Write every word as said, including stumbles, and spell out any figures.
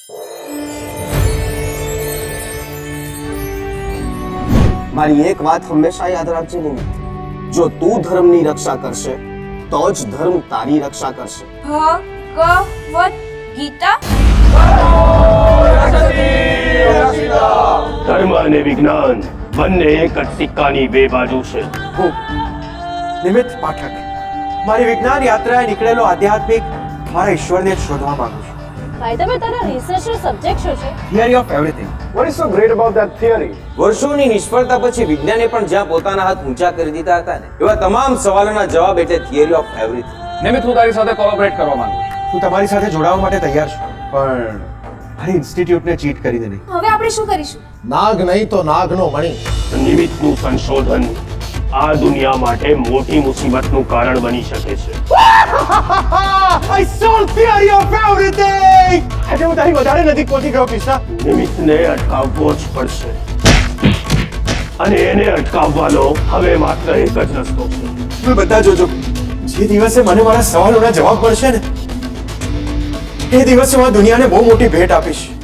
મારી એક વાત હંમેશા યાદ રાખજે નિમિત્ત, જો તું ધર્મની રક્ષા કરશે તો જ ધર્મ તારી રક્ષા કરશે. ભગવત ગીતા. ધર્મ અને વિજ્ઞાન બંને એક જ સિક્કાની બે બાજુ છે. હું નિમિત્ત પાઠક મારી વિજ્ઞાન યાત્રાએ નીકળેલો આધ્યાત્મિક મારા ઈશ્વરને શોધવા માંગુ છું. ભાઈ તમે તારા રિસર્ચનો સબ્જેક્ટ શું છે? Theory of everything. What is so great about that theory? વર્ષોની નિષ્ફળતા પછી વિજ્ઞાને પણ જ્યાં પોતાના હાથ ઊંચા કરી દીધા હતા ને એવા તમામ સવાલોના જવાબ એટલે થિયરી ઓફ એવરીથિંગ. નિમિત્ત, હું તારી સાથે કોલેબોરેટ કરવા માંગુ છું. હું તમારી સાથે જોડાવા માટે તૈયાર છું, પણ મારી ઇન્સ્ટિટ્યૂટને ચીટ કરીને નહીં. હવે આપણે શું કરીશું? નાગ નહીં તો નાગનો મણી. નિમિત્તનું સંશોધન આ દુનિયા માટે મોટી મુસીબતનું કારણ બની શકે છે. I solved theory of everything. આજે હું તારી વધારે નજીક પહોંચી ગયો કૃષ્ણા. નિમિત્તને અટકાવવો જ પડશે અને એને અટકાવવાનો હવે માત્ર એક જ રસ્તો છે. તમે બધા જોજો, જે દિવસે મને મારા સવાલોના જવાબ મળશે ને એ દિવસે હું આ દુનિયાને બહુ મોટી ભેટ આપીશ.